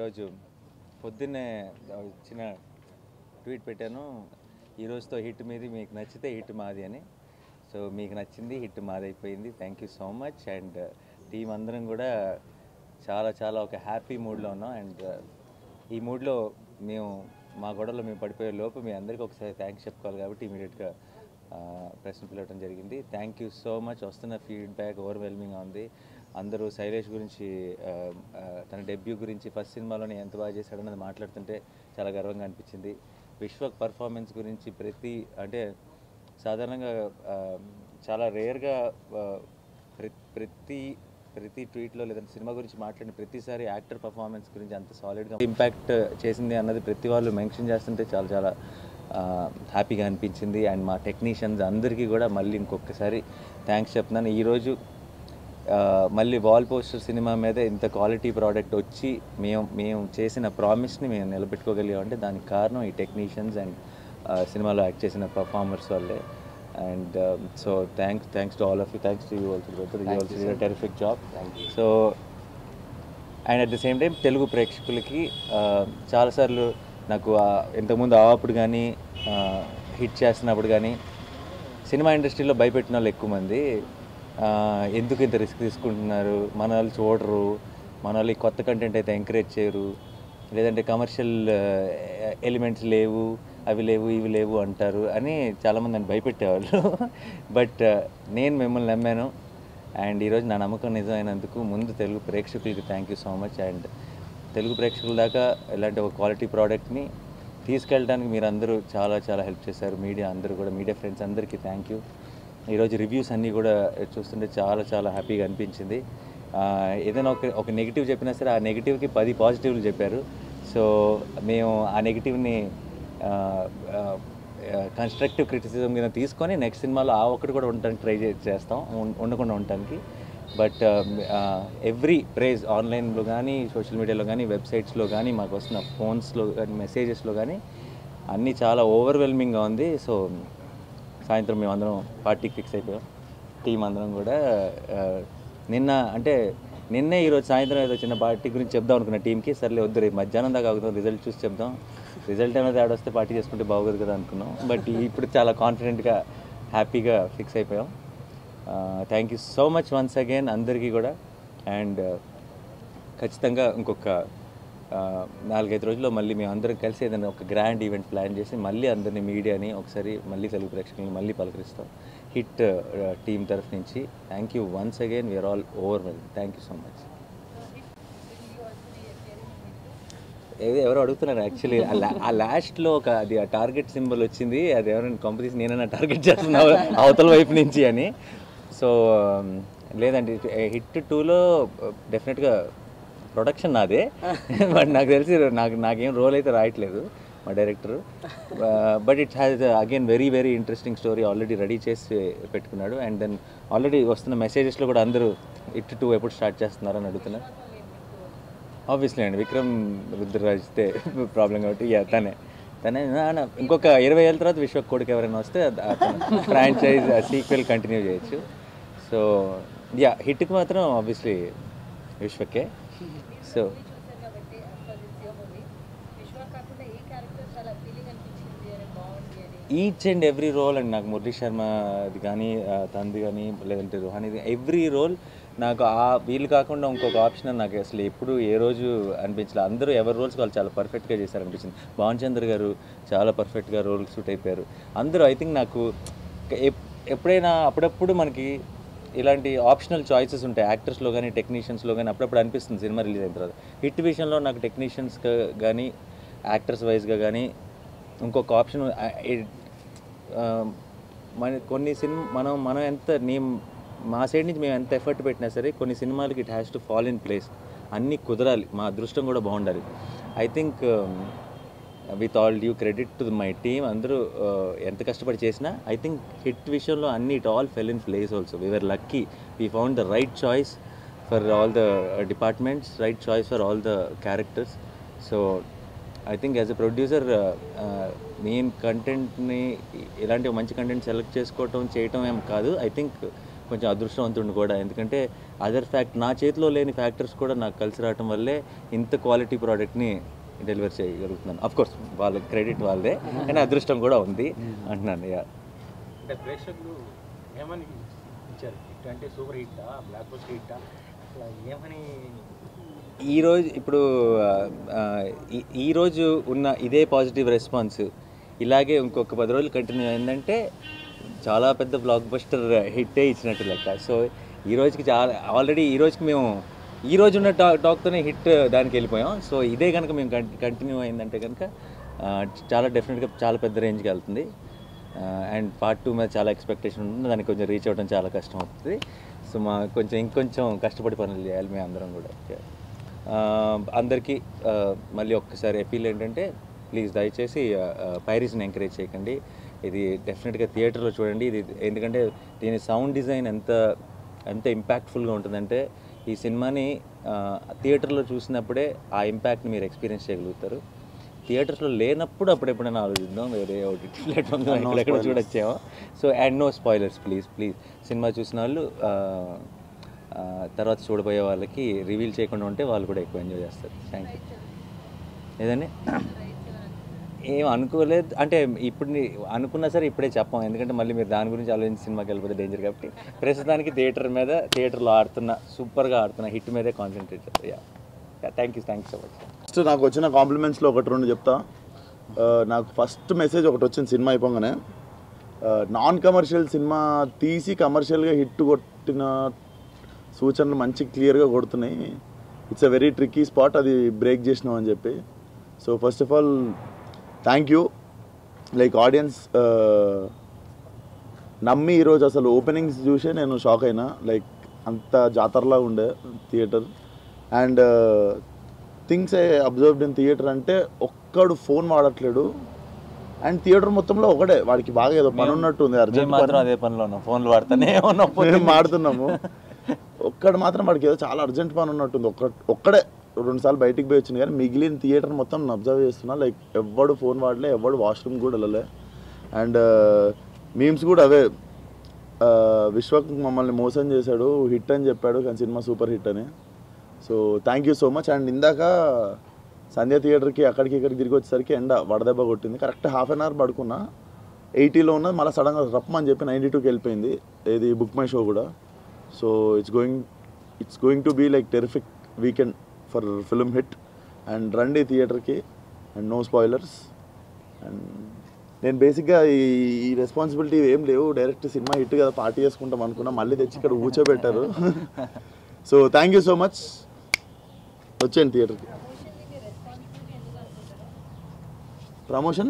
ఈరోజు పొద్దున్నే చిన్న ట్వీట్ పెట్టాను, ఈరోజుతో హిట్ మీది, మీకు నచ్చితే హిట్ మాది అని. సో మీకు నచ్చింది, హిట్ మాది అయిపోయింది. Thank you so much. And team అందరం కూడా చాలా చాలా ఒక హ్యాపీ మూడ్లో ఉన్నాం. అండ్ ఈ మూడ్లో మేము మా గొడవలో మేము పడిపోయే లోపు మీ అందరికీ ఒకసారి థ్యాంక్స్ చెప్పుకోవాలి కాబట్టి ఇమీడియట్గా ప్రశ్న పిలవడం జరిగింది. Thank you so much. వస్తున్న ఫీడ్బ్యాక్ ఓవర్వెల్మింగ్గా ఉంది. అందరూ శైలేష్ గురించి, తన డెబ్యూ గురించి, ఫస్ట్ సినిమాలోనే ఎంత బాగా చేశాడన్నది మాట్లాడుతుంటే చాలా గర్వంగా అనిపించింది. విశ్వక్ పర్ఫార్మెన్స్ గురించి అంటే సాధారణంగా చాలా రేర్గా ప్రతి ట్వీట్లో లేదంటే సినిమా గురించి మాట్లాడిన ప్రతిసారి యాక్టర్ పర్ఫార్మెన్స్ గురించి అంత సాలిడ్గా ఇంపాక్ట్ చేసింది అన్నది ప్రతి వాళ్ళు మెన్షన్ చేస్తుంటే చాలా చాలా హ్యాపీగా అనిపించింది. అండ్ మా టెక్నీషియన్స్ అందరికీ కూడా మళ్ళీ ఇంకొకసారి థ్యాంక్స్ చెప్తున్నాను. ఈరోజు మళ్ళీ వాల్ పోస్టర్ సినిమా మీద ఇంత క్వాలిటీ ప్రోడక్ట్ వచ్చి మేము చేసిన ప్రామిస్ని మేము నిలబెట్టుకోగలిగామంటే దానికి కారణం ఈ టెక్నీషియన్స్ అండ్ సినిమాలో యాక్ట్ చేసిన పర్ఫార్మర్స్ వాళ్ళే. And so thanks to all of you. Thanks to you also. You also did a terrific job. So and at the same time Telugu ప్రేక్షకులకి చాలాసార్లు నాకు ఇంతకుముందు అప్పుడు కానీ హిట్ చేస్తున్నప్పుడు కానీ సినిమా ఇండస్ట్రీలో భయపెట్టిన వాళ్ళు ఎక్కువ మంది, ఎందుకు ఇంత రిస్క్ తీసుకుంటున్నారు, మన వాళ్ళు చూడరు, మన వాళ్ళు కొత్త కంటెంట్ అయితే ఎంకరేజ్ చేయరు, లేదంటే కమర్షియల్ ఎలిమెంట్స్ లేవు, అవి లేవు, ఇవి లేవు అంటారు అని చాలామంది నన్ను భయపెట్టేవాళ్ళు. బట్ నేను మిమ్మల్ని నమ్మాను. అండ్ ఈరోజు నా నమ్మకం నిజమైనందుకు ముందు తెలుగు ప్రేక్షకులకి thank you so much. And Telugu ప్రేక్షకుల దాకా ఇలాంటి ఒక క్వాలిటీ ప్రోడక్ట్ని తీసుకెళ్ళడానికి మీరందరూ చాలా చాలా హెల్ప్ చేశారు. మీడియా అందరూ కూడా, మీడియా ఫ్రెండ్స్ అందరికీ థ్యాంక్ యూ. ఈరోజు రివ్యూస్ అన్నీ కూడా చూస్తుంటే చాలా చాలా హ్యాపీగా అనిపించింది. ఏదైనా ఒక నెగిటివ్ చెప్పినా సరే ఆ నెగిటివ్కి 10 పాజిటివ్లు చెప్పారు. సో మేము ఆ నెగిటివ్ని కన్స్ట్రక్టివ్ క్రిటిసిజం కింద తీసుకొని నెక్స్ట్ సినిమాలో ఆ ఒక్కటి కూడా ఉండటానికి ట్రై చేస్తాం, ఉండకుండా ఉండటానికి. బట్ ఎవ్రీ ప్రైజ్ ఆన్లైన్లో కానీ, సోషల్ మీడియాలో కానీ, వెబ్సైట్స్లో కానీ, మాకు వస్తున్న ఫోన్స్లో కానీ, మెసేజెస్లో కానీ అన్నీ చాలా ఓవర్వెల్మింగ్గా ఉంది. సో సాయంత్రం మేము అందరం పార్టీకి ఫిక్స్ అయిపోయాం, టీం అందరం కూడా. నిన్నే ఈరోజు సాయంత్రం ఏదో చిన్న పార్టీ గురించి చెప్దాం అనుకున్న టీంకి, సర్లే వద్దు రేపు మధ్యాహ్నం దాకా ఆగుతాం, రిజల్ట్ చూసి చెప్దాం, రిజల్ట్ అనేది ఆడొస్తే పార్టీ చేసుకుంటే బాగోదు కదా అనుకున్నాం. బట్ ఇప్పుడు చాలా కాన్ఫిడెంట్గా హ్యాపీగా ఫిక్స్ అయిపోయాం. Thank you so much once again అందరికీ కూడా. అండ్ ఖచ్చితంగా ఇంకొక 4-5 రోజుల్లో మళ్ళీ మేము అందరం కలిసి ఏదైనా ఒక గ్రాండ్ ఈవెంట్ ప్లాన్ చేసి మళ్ళీ అందరినీ, మీడియాని ఒకసారి మళ్ళీ తెలుగు ప్రేక్షకులను మళ్ళీ పలకరిస్తాం హిట్ టీమ్ తరఫు నుంచి. Thank you once again. We're all overwhelm. Thank you so much. ఎవరు అడుగుతున్నారు యాక్చువల్లీ. ఆ లాస్ట్లో అది ఆ టార్గెట్ సింబల్ వచ్చింది, అది ఎవరైనా కాంపిటీషన్ నేనైనా టార్గెట్ చేస్తున్నా అవతల వైపు నుంచి అని. సో లేదండి, హిట్ 2లో డెఫినెట్గా ప్రొడక్షన్ నాదే. బట్ నాకు తెలిసి నాకేం రోల్ అయితే రాయట్లేదు మా director. But it has again very very interesting story already ready చేసి పెట్టుకున్నాడు. అండ్ దెన్ ఆల్రెడీ వస్తున్న మెసేజెస్లో కూడా అందరూ హిట్ 2 ఎప్పుడు స్టార్ట్ చేస్తున్నారని అడుగుతున్నారు. ఆబ్వియస్లీ అండి, విక్రమ్ రుద్రరాజ్తే ప్రాబ్లం కాబట్టి తనే ఇంకొక 20 ఏళ్ళ తర్వాత విశ్వక్ కొడుకు ఎవరైనా వస్తే ఫ్రాంచైజ్ సీక్వెల్ కంటిన్యూ చేయొచ్చు. సో హిట్కి మాత్రం ఆబ్వియస్లీ విశ్వకే. So each and every role and నాకు మురళీ శర్మ అది కానీ, తంది కానీ, లేదంటే రోహాని, ఎవ్రీ రోల్ నాకు వీళ్ళు కాకుండా ఇంకొక ఆప్షన్ నాకు అసలు ఎప్పుడు ఏ రోజు అనిపించలేదు. అందరూ ఎవరి రోల్స్ వాళ్ళు చాలా పర్ఫెక్ట్గా చేశారనిపించింది. భాన్ చంద్ర గారు చాలా పర్ఫెక్ట్గా రోల్ సూట్ అయిపోయారు. అందరూ ఐ థింక్ నాకు ఎప్పుడైనా అప్పుడప్పుడు మనకి ఇలాంటి ఆప్షనల్ చాయిసెస్ ఉంటాయి యాక్టర్స్లో కానీ, టెక్నీషియన్స్లో కానీ. అప్పుడప్పుడు అనిపిస్తుంది సినిమా రిలీజ్ అయిన తర్వాత. హిట్ విషయంలో నాకు టెక్నీషియన్స్ కానీ, యాక్టర్స్ వైజ్గా కానీ ఇంకొక ఆప్షన్ కొన్ని సినిమా మనం ఎంత మా సైడ్ నుంచి మేము ఎంత ఎఫర్ట్ పెట్టినా సరే కొన్ని సినిమాలకి it has to fall in place. అన్నీ కుదరాలి, మా అదృష్టం కూడా బాగుండాలి. I think with all due credit to my team, అందరూ ఎంత కష్టపడి చేసినా ఐ థింక్ హిట్ విషయంలో అన్ని it all fell in place also. We were lucky, we found the right choice for all the departments, right choice for all the characters. So I think as a producer main కంటెంట్ని ఇలాంటి మంచి content select చేయటం ఏం కాదు. I think కొంచెం అదృష్టవంతుడిని కూడా, ఎందుకంటే other fact నా చేతిలో లేని ఫ్యాక్టర్స్ కూడా నాకు కలిసి రావటం వల్లే ఇంత క్వాలిటీ ప్రోడక్ట్ని డెలివర్ చేయగలుగుతున్నాను. అఫ్కోర్స్ వాళ్ళ క్రెడిట్ వాళ్ళదే, కానీ అదృష్టం కూడా ఉంది అంటున్నాను. అంటే ప్రేక్షకులు ఏమని ఇచ్చారు? హిట్ అంటే సూపర్ హిట్టా, బ్లాక్ బస్టర్ హిట్టా, అట్లా ఏమని? ఈరోజు ఉన్న ఇదే పాజిటివ్ రెస్పాన్స్ ఇలాగే ఇంకొక 10 రోజులు కంటిన్యూ అయిందంటే చాలా పెద్ద బ్లాక్ బస్టర్ హిట్టే ఇచ్చినట్టు లెక్క. సో ఈ రోజుకి ఆల్రెడీ ఈ రోజుకి మేము ఈ రోజు ఉన్న టాక్తోనే హిట్ దానికి వెళ్ళిపోయాం. సో ఇదే కనుక మేము కంటిన్యూ అయిందంటే కనుక చాలా డెఫినెట్గా చాలా పెద్ద రేంజ్కి వెళ్తుంది. అండ్ పార్ట్ 2 మీద చాలా ఎక్స్పెక్టేషన్ ఉంటుంది. దానికి కొంచెం రీచ్ అవ్వడం చాలా కష్టం అవుతుంది. సో ఇంకొంచెం కష్టపడి పనులు చేయాలి మేము అందరం కూడా. అందరికీ మళ్ళీ ఒక్కసారి అపీల్ ఏంటంటే ప్లీజ్ దయచేసి పైరసీని ఎంకరేజ్ చేయకండి. ఇది డెఫినెట్గా థియేటర్లో చూడండి. ఇది ఎందుకంటే దీని సౌండ్ డిజైన్ ఎంత ఇంపాక్ట్ఫుల్గా ఉంటుందంటే ఈ సినిమాని థియేటర్లో చూసినప్పుడే ఆ ఇంపాక్ట్ని మీరు ఎక్స్పీరియన్స్ చేయగలుగుతారు. థియేటర్స్లో లేనప్పుడు అప్పుడెప్పుడైనా ఆలోచిద్దాం వేరే ఓటీటీ ప్లాట్ఫామ్లో ఎక్కడ చూడొచ్చామో. So and no spoilers please. సినిమా చూసిన వాళ్ళు తర్వాత చూడబోయే వాళ్ళకి రివీల్ చేయకుండా ఉంటే వాళ్ళు కూడా ఎక్కువ ఎంజాయ్ చేస్తారు. Thank you. ఏదండి ఏం అనుకోలేదు అంటే ఇప్పుడు అనుకున్నా సరే ఇప్పుడే చెప్పాం, ఎందుకంటే మళ్ళీ మీరు దాని గురించి ఆలోచించి సినిమాకి వెళ్ళిపోతే డేంజర్. కాబట్టి ప్రస్తుతానికి థియేటర్లో సూపర్గా ఆడుతున్న హిట్ మీదే కాన్సన్ట్రేట్ చేస్తారు. Thank you so much. First నాకు వచ్చిన కాంప్లిమెంట్స్లో 1-2 చెప్తా. నాకు ఫస్ట్ మెసేజ్ ఒకటి వచ్చింది సినిమా అయిపోగానే, నాన్ కమర్షియల్ సినిమా తీసి కమర్షియల్గా హిట్ కొట్టిన సూచనలు మంచి క్లియర్గా కొడుతున్నాయి. It's a very tricky spot, అది బ్రేక్ చేసినాం అని చెప్పి. So first of all thank you. Like audience నమ్మి ఈరోజు అసలు ఓపెనింగ్స్ చూసే నేను షాక్ అయినా. లైక్ అంత జాతరలా ఉండే theatre. And things I observed in theatre అంటే ఒక్కడు ఫోన్ వాడట్లేడు. అండ్ థియేటర్ మొత్తంలో ఒకటే వాడికి బాగా ఏదో పని ఉన్నట్టు ఉంది. అర్జెంట్ అదే పనిలో ఉన్నాం, ఫోన్లు వాడుతానే మాడుతున్నాము. ఒక్కడు మాత్రం వాడికి ఏదో చాలా అర్జెంట్ పని ఉన్నట్టుంది. ఒక్కడే 2 సార్లు బయటికి పోయి వచ్చింది, కానీ మిగిలిన థియేటర్ మొత్తం అబ్జర్వ్ చేస్తున్నా. లైక్ ఎవడు ఫోన్ వాడలే, ఎవడు వాష్రూమ్ కూడా వెళ్ళలే. అండ్ మీమ్స్ కూడా అవే, విశ్వక్ మమ్మల్ని మోసం చేశాడు, హిట్ అని చెప్పాడు, కానీ సినిమా సూపర్ హిట్ అని. So thank you so much. And ఇందాక సంధ్య థియేటర్కి అక్కడికి ఇక్కడికి తిరిగి వచ్చేసరికి ఎండ వడదెబ్బ కొట్టింది. కరెక్ట్ హాఫ్ అన్ అవర్ పడుకున్నా, 80లో ఉన్నది, మళ్ళీ సడన్గా రప్పమని చెప్పి 92కి వెళ్ళిపోయింది. ఇది బుక్ మై షో కూడా. So it's going to be like terrific weekend for film hit. And రండి థియేటర్కి, అండ్ నో స్పాయిలర్స్. అండ్ నేను బేసిక్గా ఈ రెస్పాన్సిబిలిటీ ఏం లేవు, డైరెక్ట్ సినిమా హిట్ కదా పార్టీ చేసుకుంటాం అనుకున్నా, మళ్ళీ తెచ్చి ఇక్కడ కూర్చోబెట్టారు. So thank you so much. వచ్చేయండి థియేటర్కి. ప్రమోషన్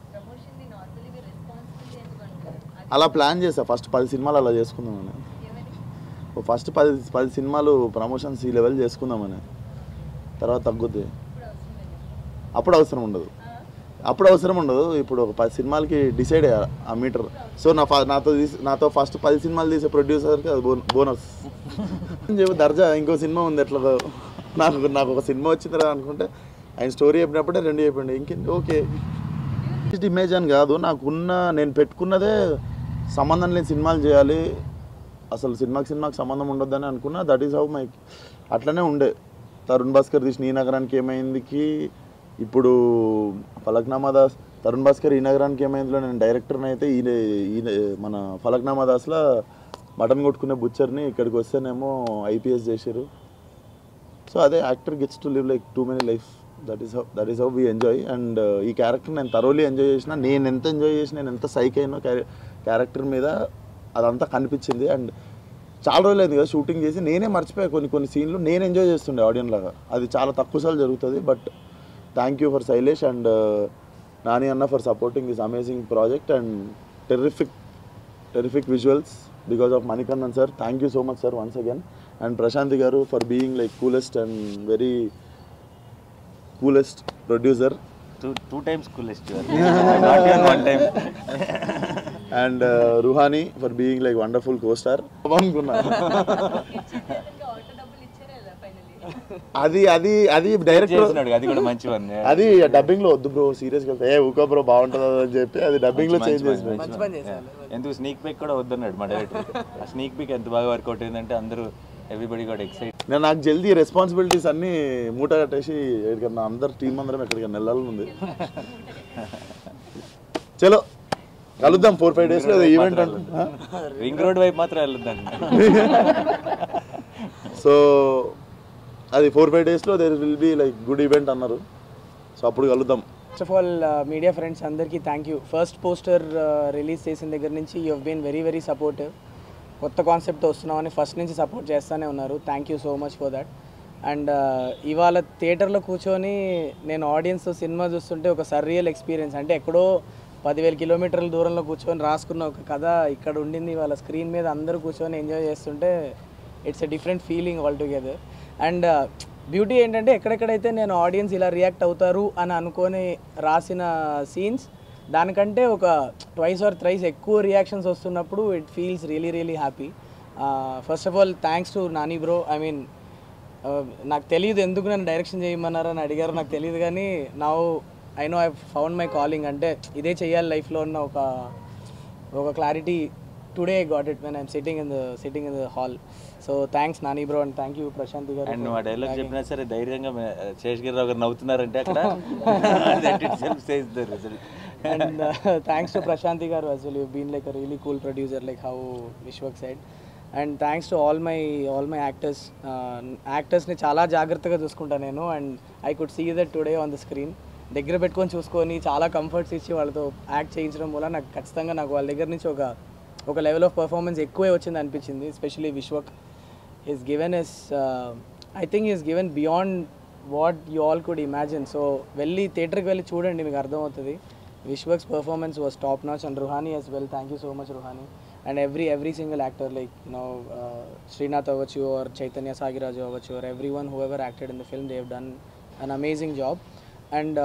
అలా ప్లాన్ చేసా, ఫస్ట్ 10 సినిమాలు అలా చేసుకుందామని. ఫస్ట్ 10 సినిమాలు ప్రమోషన్స్ ఈ లెవెల్ చేసుకుందామని, తర్వాత తగ్గుద్ది. అప్పుడు అవసరం ఉండదు. ఇప్పుడు ఒక 10 సినిమాలకి డిసైడ్ అయ్యా ఆ మీటర్. సో నాతో ఫస్ట్ 10 సినిమాలు తీసే ప్రొడ్యూసర్కి అది బోనస్. దర్జా ఇంకో సినిమా ఉంది ఎట్లా, నాకు ఒక సినిమా వచ్చిందిరా అనుకుంటే ఆయన స్టోరీ చెప్పినప్పుడే 2 చెప్పండి ఇంకేంటి ఓకే. ఇమేజ్ అని కాదు, నేను పెట్టుకున్నదే సంబంధం లేని సినిమాలు చేయాలి, అసలు సినిమాకి సంబంధం ఉండొద్దని అనుకున్నా. దట్ ఈస్ హౌ అట్లనే ఉండే. తరుణ్ భాస్కర్ తీసిన ఈ నగరానికి ఏమైందికి, ఇప్పుడు ఫలక్నామా దాస్, తరుణ్ భాస్కర్ ఈ నగరానికి ఏమైందిలో నేను డైరెక్టర్ని అయితే మన ఫలక్నామా దాస్లో మటన్ కొట్టుకునే బుచ్చర్ని, ఇక్కడికి వస్తేనేమో ఐపీఎస్ చేశారు. సో అదే actor gets to live like too many life. That is how we enjoy. And ఈ క్యారెక్టర్ నేను థరోలీ ఎంజాయ్ చేసిన. నేను ఎంత ఎంజాయ్ చేసిన, నేను ఎంత సైక్ అయినా క్యారెక్టర్ మీద అదంతా కనిపించింది. అండ్ చాలా రోజులు అయింది కదా షూటింగ్ చేసి, నేనే మర్చిపోయా కొన్ని సీన్లు నేను ఎంజాయ్ చేస్తుండే ఆడియన్స్ లాగా. అది చాలా తక్కువ సార్లు జరుగుతుంది. But thank you for Shailesh and Nani అన్న for supporting this amazing project. And terrific visuals because of Manikannan sir. Thank you so much sir once again. And Prashanti గారు for being like coolest and very coolest producer. two times coolest, not even one time. And Ruhani for being like wonderful co-star. అది director, అది కూడా మంచి one. అది dubbing లో వద్దు bro, serious గా ఊక బ్రో బాగుంటుంది అని చెప్పి అది డబ్బింగ్ లో చేంజ్ చేసిన. ఎందుకు స్నీక్ పిక్ కూడా వద్దన్నాడు మా డైరెక్టర్. ఆ స్నీక్ పిక్ ఎంత బాగా వర్కౌట్ అయిందంటే అందరూ ఎవ్రీబడి గాట్ ఎక్సైట్. నేను నాకు జల్దీ రెస్పాన్సిబిలిటీస్ అన్నీ మూట కట్టేసి ఎక్కడికన్నా అందరు టీం అందరం ఎక్కడికన్నా వెళ్ళాలని ఉంది. చలో కలుద్దాం 4-5 days లో ఈవెంట్ అంటున్నా. రింగ్ రోడ్ వైపు మాత్రం వెళ్ళొద్దాం. సో అది 4-5 days లో there will be like good event అన్నారు. సో అప్పుడు కలుద్దాం. First of all media friends అందరికీ thank you. First poster release చేసిన దగ్గర నుంచి you have been very very supportive. కొత్త కాన్సెప్ట్తో వస్తున్నామని ఫస్ట్ నుంచి సపోర్ట్ చేస్తూనే ఉన్నారు. Thank you so much for that. And ఇవాళ థియేటర్లో కూర్చొని నేను ఆడియన్స్తో సినిమా చూస్తుంటే ఒక సర్రియల్ ఎక్స్పీరియన్స్. అంటే ఎక్కడో 10,000 కిలోమీటర్ల దూరంలో కూర్చొని రాసుకున్న ఒక కథ ఇక్కడ ఉండింది. వాళ్ళ స్క్రీన్ మీద అందరూ కూర్చొని ఎంజాయ్ చేస్తుంటే it's a different feeling all together. And beauty ఏంటంటే ఎక్కడెక్కడైతే నేను ఆడియన్స్ ఇలా రియాక్ట్ అవుతారు అని అనుకొని రాసిన సీన్స్ దానికంటే ఒక 2 or 3 ఎక్కువ రియాక్షన్స్ వస్తున్నప్పుడు it feels really really happy. First of all thanks to Nani bro. I mean నాకు తెలియదు ఎందుకు నన్ను డైరెక్షన్ చేయమన్నారని అడిగారు, నాకు తెలియదు. కానీ I know I found my calling. అంటే ఇదే చేయాలి లైఫ్లో ఉన్న ఒక clarity today I got it when I'm sitting in the hall. So thanks Nani bro and thank you Prashanth గారు. అండ్ మా డైలాగ్ చెప్పినా సరే ధైర్యంగా శేషగిరిరావు గారు నవ్వుతున్నారంటే అక్కడ and thanks to Prashanti garu as well. You've been like a really cool producer, like how Vishwak said. And thanks to all my actors. Actors ni chala jagrataga chuskunta nenu, and I could see that today on the screen. దగ్గర పెట్టుకొని చూసుకొని చాలా comforts ఇచ్చి వాళ్ళతో act చేయించడం వల్ల నాకు ఖచ్చితంగా వాళ్ళ దగ్గర నుంచి ఒక లెవెల్ ఆఫ్ పర్ఫార్మెన్స్ ఎక్కువే వచ్చింది అనిపించింది. Especially Vishwak is given I think is given beyond what you all could imagine. So థియేటర్కి వెళ్ళి చూడండి, మీకు అర్థమవుతుంది. Vishwak's performance was top notch, and Ruhani as well. Thank you so much, Ruhani. And every single actor, like Srinath avachu or Chaitanya Sagiraju avachu, or everyone whoever acted in the film, they have done an amazing job. And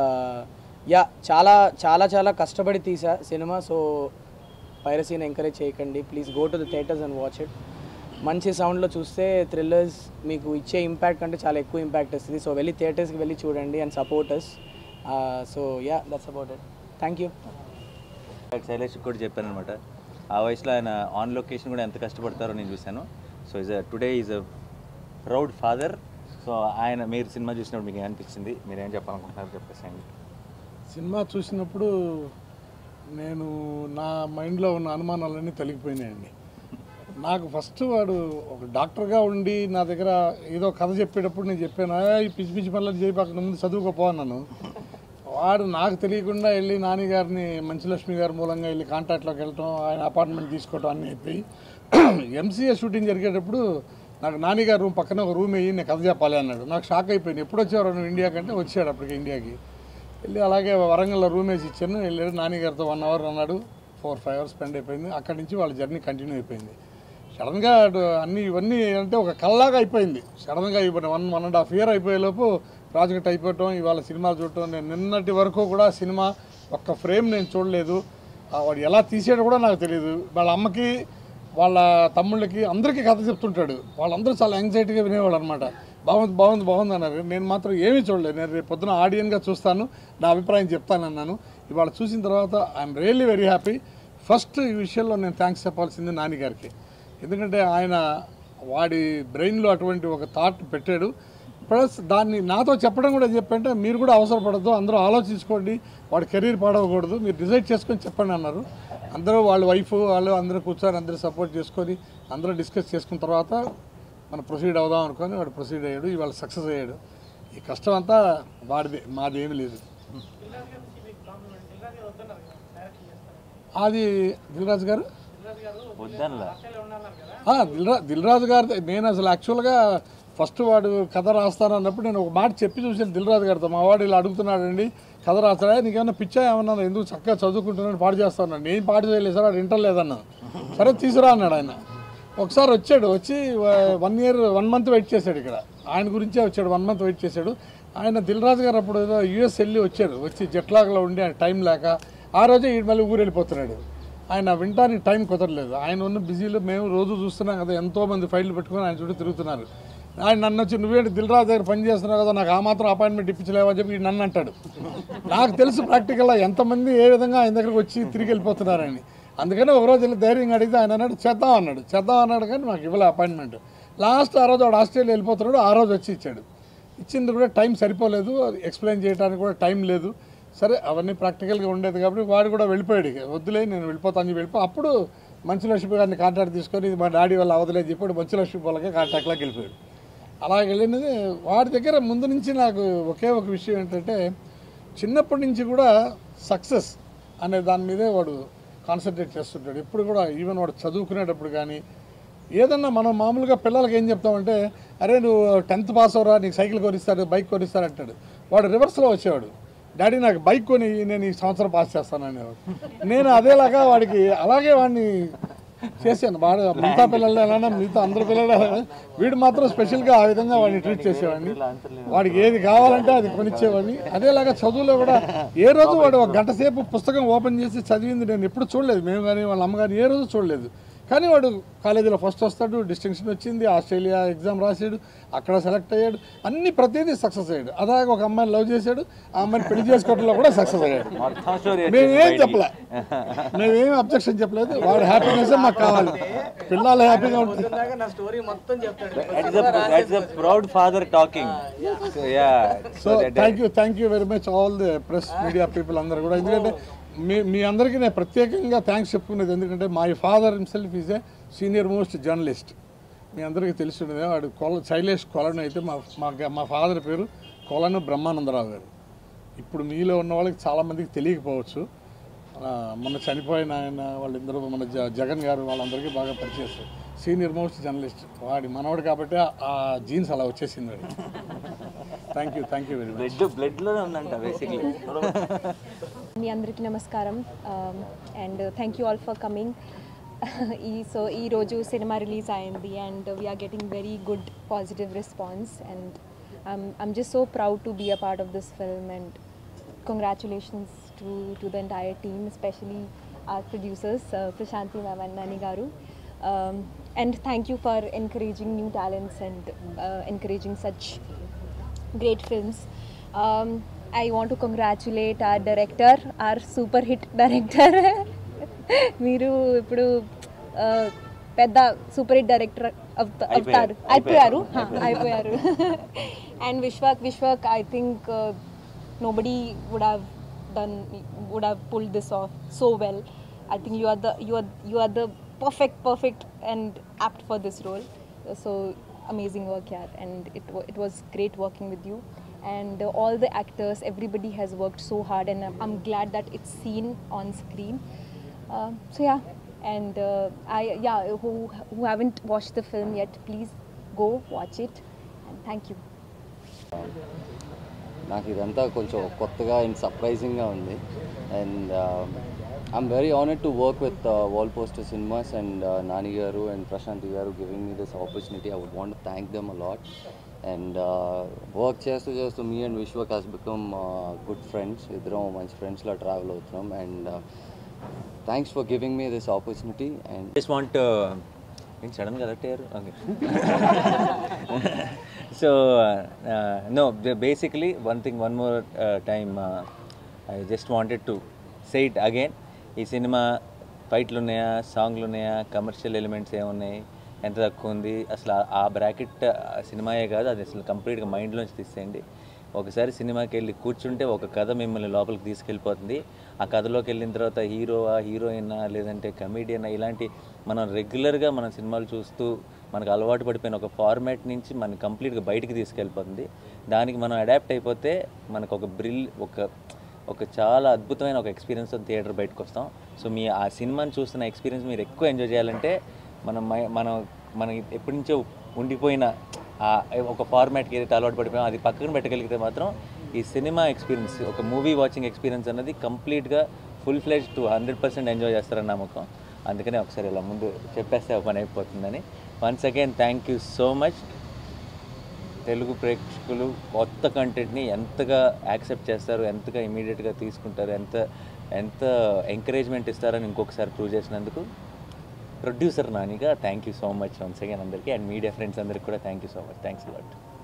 చాలా కష్టపడి తీసా cinema. So పైరసీని encourage చేయకండి, please go to the theatres and watch it. మంచి సౌండ్లో చూస్తే thrillers మీకు ఇచ్చే ఇంపాక్ట్ కంటే చాలా ఎక్కువ ఇంపాక్ట్ ఇస్తుంది. సో వెళ్ళి థియేటర్స్కి వెళ్ళి చూడండి and support us. So that's about it. Thank you. Shailesh కూడా చెప్పాను అనమాట, ఆ వయసులో ఆయన ఆన్ లొకేషన్ కూడా ఎంత కష్టపడతారో నేను చూశాను. So today is a proud father. So మీరు సినిమా చూసినప్పుడు మీకు ఏమనిపించింది, మీరు ఏం చెప్పాలనుకుంటున్నారు చెప్పేసి. సినిమా చూసినప్పుడు నేను నా మైండ్లో ఉన్న అనుమానాలన్నీ తొలగిపోయినాయండి. నాకు ఫస్ట్ వాడు ఒక డాక్టర్గా ఉండి నా దగ్గర ఏదో కథ చెప్పేటప్పుడు నేను చెప్పాను, ఈ పిచ్చి పిచ్చి పనులు చేయి పక్కన ముందు చదువుకోపో అన్నాను. వాడు నాకు తెలియకుండా వెళ్ళి నాని గారిని మంచులక్ష్మి గారి మూలంగా వెళ్ళి కాంటాక్ట్లోకి వెళ్ళటం, ఆయన అపార్ట్మెంట్ తీసుకోవటం అన్నీ అయిపోయి ఎంసీఏ షూటింగ్ జరిగేటప్పుడు నాకు నాని గారి రూమ్ పక్కన ఒక రూమ్ వేయి నేను కథ చెప్పాలి అన్నాడు. నాకు షాక్ అయిపోయింది. ఎప్పుడు వచ్చేవారు నువ్వు ఇండియా కంటే, వచ్చాడు అప్పటికి ఇండియాకి. వెళ్ళి అలాగే వరంగల్లో రూమ్ వేసి ఇచ్చాను. వెళ్ళాడు నాని గారితో 1 hour అన్నాడు. 4-5 hours స్పెండ్ అయిపోయింది. అక్కడి నుంచి వాళ్ళ జర్నీ కంటిన్యూ అయిపోయింది. సడన్గా ఇవన్నీ అంటే ఒక కల్లాగా అయిపోయింది. సడన్గా 1.5 year అయిపోయేలోపు ప్రాజెక్ట్ అయిపోవటం, ఇవాళ సినిమాలు చూడటం. నేను నిన్నటి వరకు కూడా సినిమా ఒక్క ఫ్రేమ్ నేను చూడలేదు. వాడు ఎలా తీసాడో కూడా నాకు తెలియదు. వాళ్ళ అమ్మకి వాళ్ళ తమ్ముళ్ళకి అందరికీ కథ చెప్తుంటాడు. వాళ్ళందరూ చాలా యాంగ్జైటీగా వినేవాళ్ళు అనమాట. బాగుంది అన్నారు. నేను మాత్రం ఏమీ చూడలేదు. నేను రేపు పొద్దున ఆడియన్గా చూస్తాను, నా అభిప్రాయం చెప్తానన్నాను. ఇవాళ చూసిన తర్వాత I'm really very happy. First ఈ విషయంలో నేను థ్యాంక్స్ చెప్పాల్సింది నాని గారికి. ఎందుకంటే ఆయన వాడి బ్రెయిన్లో అటువంటి ఒక థాట్ పెట్టాడు. ప్లస్ దాన్ని నాతో చెప్పడం కూడా చెప్పంటే, మీరు కూడా అవసరపడద్దు, అందరూ ఆలోచించుకోండి, వాడి కెరీర్ పాడవకూడదు, మీరు డిసైడ్ చేసుకొని చెప్పండి అన్నారు. అందరూ వాళ్ళ వైఫ్ వాళ్ళు అందరూ కూర్చొని అందరూ సపోర్ట్ చేసుకొని అందరూ డిస్కస్ చేసుకున్న తర్వాత మనం ప్రొసీడ్ అవుదాం అనుకొని వాడు ప్రొసీడ్ అయ్యాడు. ఇవాళ సక్సెస్ అయ్యాడు. ఈ కష్టం అంతా వాడిదే, మాది ఏమీ లేదు. అది దిల్రాజు గారు దిల్రాజు గారు నేను అసలు యాక్చువల్గా ఫస్ట్ వాడు కథ రాస్తానన్నప్పుడు నేను ఒక మాట చెప్పి చూసాను దిల్రాజు గారితో. మా వాడు ఇలా అడుగుతున్నాడండి, కథ రాస్తాడా, నీకేమన్నా పిచ్చా ఏమన్నా, ఎందుకు చక్కగా చదువుకుంటున్నాడు పాడు చేస్తాను. నేను పాడు చేయలేదు సార్, వాడు ఇంటర్ లేదన్నా. సరే తీసుకురా అన్నాడు ఆయన. ఒకసారి వచ్చాడు, వచ్చి 1 month వెయిట్ చేశాడు. ఇక్కడ ఆయన గురించే వచ్చాడు. 1 month వెయిట్ చేశాడు. ఆయన దిల్రాజు గారు అప్పుడు ఏదో యూఎస్ వెళ్ళి వచ్చాడు. వచ్చి జెట్లాగ్లో ఉండి ఆయన టైం లేక ఆ రోజే ఈ మళ్ళీ ఊరు వెళ్ళిపోతున్నాడు. ఆయన వింటానికి టైం కుదరలేదు. ఆయన ఉన్న బిజీలో మేము రోజు చూస్తున్నాం కదా, ఎంతోమంది ఫైళ్ళు పెట్టుకొని ఆయన చుట్టూ తిరుగుతున్నారు. ఆయన నన్ను వచ్చి నువ్వేంటి దిల్రాజు దగ్గర పని చేస్తున్నావు కదా, నాకు ఆ మాత్రం అపాయింట్మెంట్ ఇప్పించలేవని చెప్పి నన్ను అంటాడు. నాకు తెలుసు ప్రాక్టికల్గా ఎంతమంది ఏ విధంగా ఆయన దగ్గరకు వచ్చి తిరిగి వెళ్ళిపోతున్నారని. అందుకని ఒకరోజు వెళ్ళి ధైర్యంగా అడిగితే ఆయన అన్నాడు చేద్దాం అన్నాడు కానీ మాకు ఇవ్వలే అపాయింట్మెంట్. లాస్ట్ ఆ రోజు వాడు ఆస్ట్రేలియా వెళ్ళిపోతున్నాడు, ఆ రోజు వచ్చి ఇచ్చాడు. ఇచ్చింది కూడా టైం సరిపోలేదు, ఎక్స్ప్లెయిన్ చేయడానికి కూడా టైం లేదు. సరే అవన్నీ ప్రాక్టికల్గా ఉండేది కాబట్టి వాడు కూడా వెళ్ళిపోయాడు. ఇక వద్దులే నేను వెళ్ళిపోతాను అప్పుడు మంచు లక్ష్మి గారిని కాంటాక్ట్ తీసుకొని ఇది మా డాడీ వల్ల అవదలేదు చెప్పాడు, మంచు లక్ష్మి వాళ్ళకే కాంటాక్ట్లోకి వెళ్ళిపోయాడు. అలా వెళ్ళినది వాడి దగ్గర ముందు నుంచి నాకు ఒకే ఒక విషయం ఏంటంటే చిన్నప్పటి నుంచి కూడా సక్సెస్ అనే దాని మీదే వాడు కాన్సన్ట్రేట్ చేస్తుంటాడు ఎప్పుడు కూడా. ఈవెన్ వాడు చదువుకునేటప్పుడు కానీ ఏదన్నా మనం మామూలుగా పిల్లలకి ఏం చెప్తామంటే అరే నువ్వు 10th పాస్ అవరా నీకు సైకిల్ కొనిస్తారు బైక్ కొనిస్తారు అంటాడు. వాడు రివర్స్లో వచ్చేవాడు, డాడీ నాకు బైక్ కొని నేను ఈ సంవత్సరం పాస్ చేస్తాను అనేవాడు. నేను అదేలాగా వాడికి అలాగే వాడిని చేశాను బాగా. మిగతా పిల్లలు ఎలా మిగతా అందరు పిల్లలు వీడు మాత్రం స్పెషల్గా ఆ విధంగా వాడిని ట్రీట్ చేసేవాడిని. వాడికి ఏది కావాలంటే అది కొనిచ్చేవాడిని. అదేలాగా చదువులో కూడా ఏ రోజు వాడు 1 గంట సేపు పుస్తకం ఓపెన్ చేసి చదివింది నేను ఎప్పుడు చూడలేదు, మేము కానీ వాళ్ళ అమ్మ కానీ ఏ రోజు చూడలేదు. కానీ వాడు కాలేజీలో ఫస్ట్ వస్తాడు, డిస్టింక్షన్ వచ్చింది, ఆస్ట్రేలియా ఎగ్జామ్ రాసాడు, అక్కడ సెలెక్ట్ అయ్యాడు, అన్ని ప్రతిదీ సక్సెస్ అయ్యాడు. అలాగే ఒక అమ్మాయిని లవ్ చేశాడు, ఆ అమ్మాయిని పెళ్లి చేసుకోవడంలో కూడా సక్సెస్ అయ్యాడు. మేమేం చెప్పలే, మేమేం అబ్జెక్షన్ చెప్పలేదు. వాడు హ్యాపీనెస్ మాకు కావాలి, పిల్లలు హ్యాపీగా ఉంటుంది. So thank you very much all the press media people అందరూ కూడా. ఎందుకంటే మీ అందరికీ నేను ప్రత్యేకంగా థ్యాంక్స్ చెప్పుకునేది ఎందుకంటే my father himself is a senior most journalist. మీ అందరికీ తెలిసి ఉండేది వాడు శైలేష్ కొలను అయితే మా ఫాదర్ పేరు కొలను బ్రహ్మానందరావు గారు. ఇప్పుడు మీలో ఉన్న వాళ్ళకి చాలామందికి తెలియకపోవచ్చు, మొన్న చనిపోయిన ఆయన వాళ్ళందరూ మన జగన్ గారు వాళ్ళందరికీ బాగా పరిచయం. సీనియర్ మోస్ట్ జర్నలిస్ట్ వాడి మనవాడు కాబట్టి ఆ జీన్స్ అలా వచ్చేసింది వాడి. Thank you very much. బ్లడ్లోనే ఉందంట బేసిక్లీ. మీ అందరికీ నమస్కారం and thank you all for coming. So ఈరోజు సినిమా రిలీజ్ అయింది and we're getting very good positive response and I'm just so proud to be a part of this film and congratulations to the entire team, especially our producers Prashanti ma'am and Nani garu, and thank you for encouraging new talents and encouraging such great films. I want to congratulate our director, our super hit director. మీరు ఇప్పుడు పెద్ద super hit director అయిపోయారు. And Vishwak I think nobody would have pulled this off so well. I think you are the perfect and apt for this role. So amazing work here, and it was great working with you. And all the actors, everybody has worked so hard, and I'm glad that it's seen on screen. So yeah, and who haven't watched the film yet, please go watch it, and thank you. నాకు ఇదంతా కొంచెం కొత్తగా and సర్ప్రైజింగ్గా ఉంది. And I'm very honoured to work with Wall Poster Cinemas and Nani గారు and Prashanti గారు giving me this opportunity. I would want to thank them a lot. And work చేస్తూ me and Vishwak has become good friends. ఇద్దరం మంచి ఫ్రెండ్స్లో travel అవుతున్నాం. And thanks for giving me this opportunity. And just want సడన్గా correct అయ్యారు. Okay, so no, basically one more time I just wanted to say it again. ఈ cinema ఫైట్లు ఉన్నాయా, సాంగ్లు ఉన్నాయా, కమర్షియల్ ఎలిమెంట్స్ ఏమున్నాయి, ఎంత తక్కువ ఉంది, అసలు ఆ బ్రాకెట్ సినిమాయే కాదు, అది అసలు కంప్లీట్గా మైండ్లోంచి తీసేయండి. ఒకసారి సినిమాకి వెళ్ళి కూర్చుంటే ఒక కథ మిమ్మల్ని లోపలికి తీసుకెళ్ళిపోతుంది. ఆ కథలోకి వెళ్ళిన తర్వాత హీరోవా, హీరోయినా, లేదంటే కమెడియనా, ఇలాంటి మనం రెగ్యులర్గా మనం సినిమాలు చూస్తూ మనకు అలవాటు పడిపోయిన ఒక ఫార్మాట్ నుంచి మనం కంప్లీట్గా బయటికి తీసుకెళ్ళిపోతుంది. దానికి మనం అడాప్ట్ అయిపోతే మనకు ఒక చాలా అద్భుతమైన ఒక ఎక్స్పీరియన్స్తో థియేటర్ బయటకు వస్తాం. సో మీ ఆ సినిమాని చూస్తున్న ఎక్స్పీరియన్స్ మీరు ఎక్కువ ఎంజాయ్ చేయాలంటే మనం ఎప్పటి నుంచో ఉండిపోయిన ఒక ఫార్మాట్కి ఏదైతే అలవాటు పడిపోయామో అది పక్కన పెట్టగలిగితే మాత్రం ఈ సినిమా ఎక్స్పీరియన్స్, ఒక మూవీ వాచింగ్ ఎక్స్పీరియన్స్ అన్నది కంప్లీట్గా ఫుల్ ఫ్లెజ్ టు 100% ఎంజాయ్ చేస్తారని నమ్మకం. అందుకనే ఒకసారి ఇలా ముందు చెప్పేస్తే పని అయిపోతుందని. Once again thank you so much. Telugu ప్రేక్షకులు కొత్త కంటెంట్ని ఎంతగా యాక్సెప్ట్ చేస్తారు, ఎంతగా ఇమీడియట్గా తీసుకుంటారు, ఎంత ఎంకరేజ్మెంట్ ఇస్తారని ఇంకొకసారి ప్రూవ్ చేసినందుకు ప్రొడ్యూసర్ నానిగా thank you so much once again అందరికీ. అండ్ మీడియా ఫ్రెండ్స్ అందరికీ కూడా thank you so much. Thanks allot.